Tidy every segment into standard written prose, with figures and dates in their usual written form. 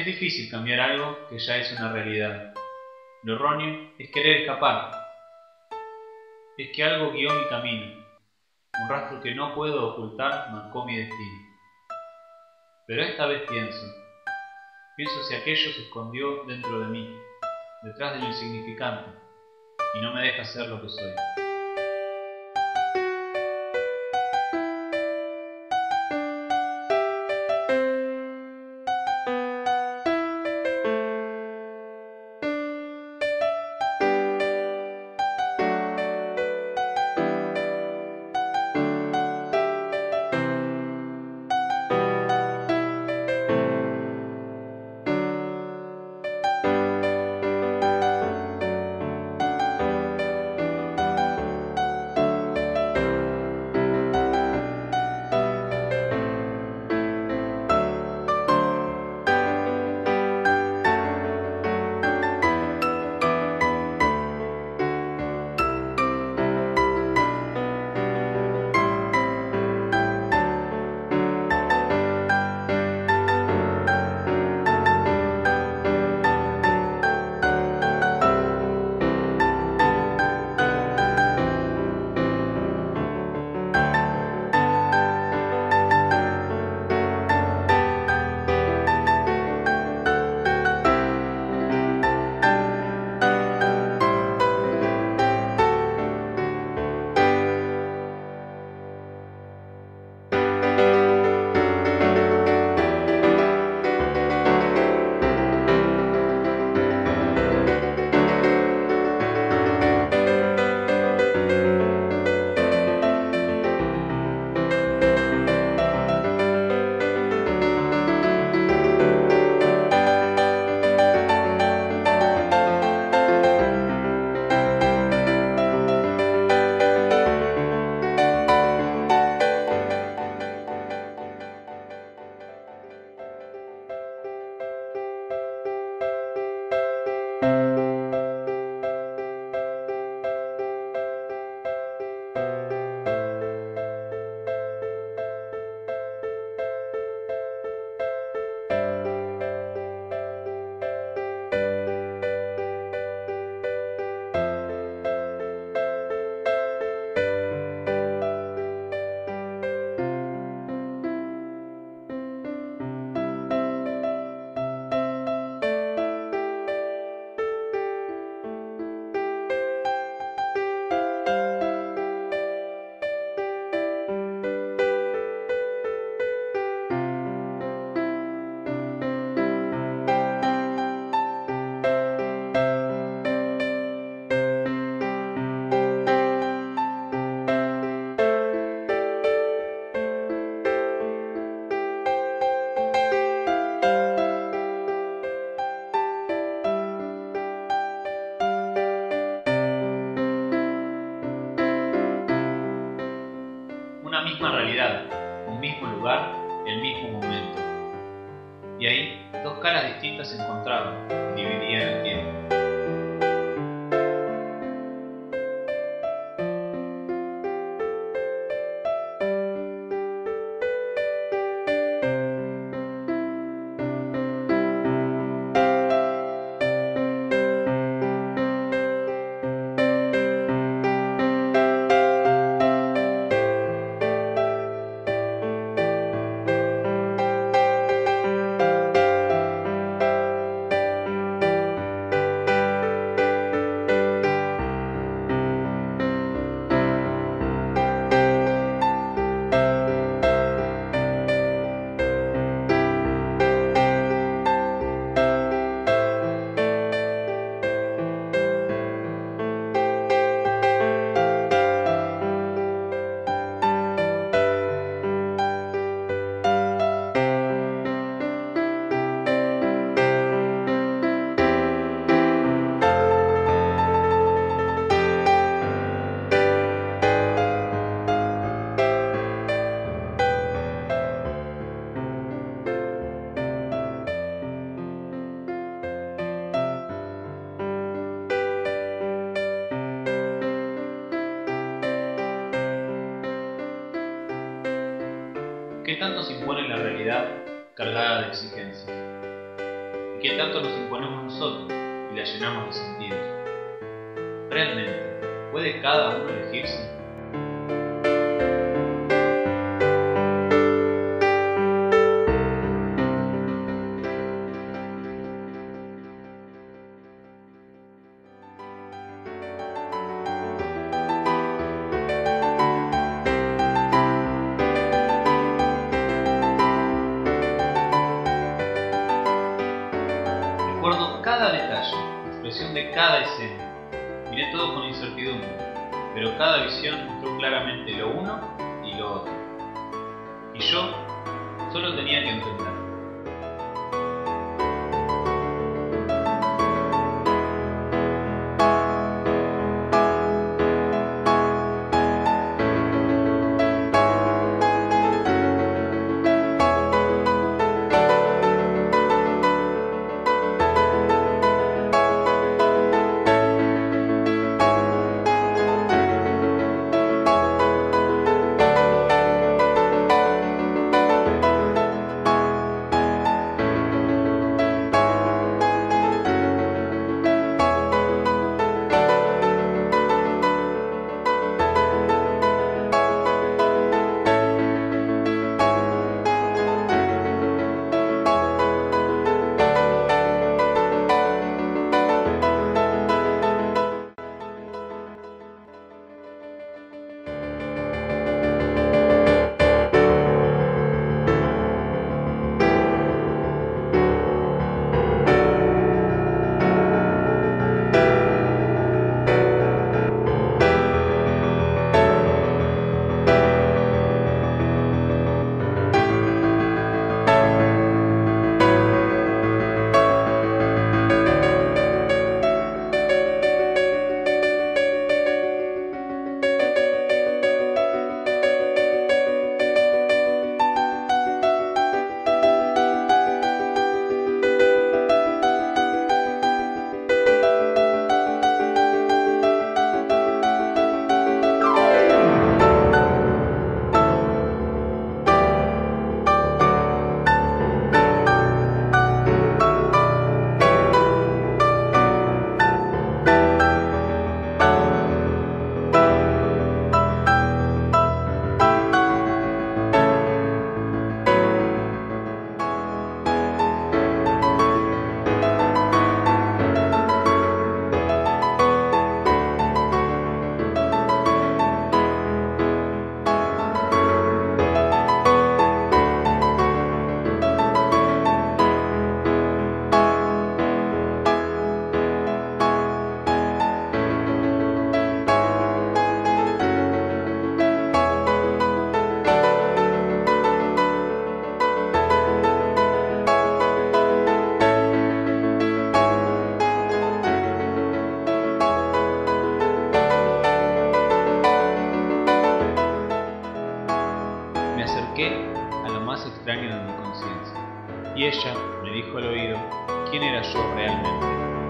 Es difícil cambiar algo que ya es una realidad. Lo erróneo es querer escapar. Es que algo guió mi camino. Un rastro que no puedo ocultar marcó mi destino. Pero esta vez pienso si aquello se escondió dentro de mí, detrás de lo insignificante, y no me deja ser lo que soy. Una misma realidad, un mismo lugar, el mismo momento. Y ahí dos caras distintas se encontraban y dividían el tiempo. ¿Qué tanto se impone la realidad cargada de exigencias? qué tanto nos imponemos nosotros y la llenamos de sentidos? ¿Realmente puede cada uno elegirse? Recuerdo cada detalle, expresión de cada escena. Miré todo con incertidumbre, pero cada visión mostró claramente lo uno y lo otro. Y yo solo tenía que entender. A lo más extraño de mi conciencia, y ella me dijo al oído quién era yo realmente.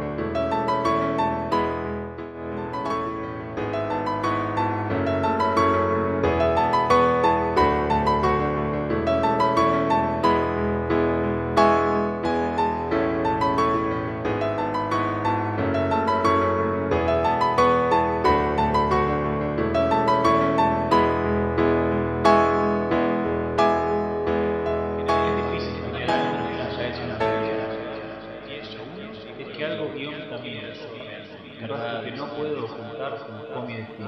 Algo guió mi camino, un rastro que no puedo ocultar con mi destino.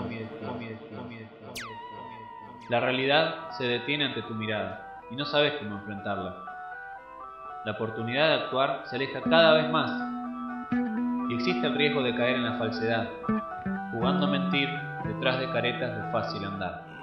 La realidad se detiene ante tu mirada y no sabes cómo enfrentarla. La oportunidad de actuar se aleja cada vez más y existe el riesgo de caer en la falsedad, jugando a mentir detrás de caretas de fácil andar.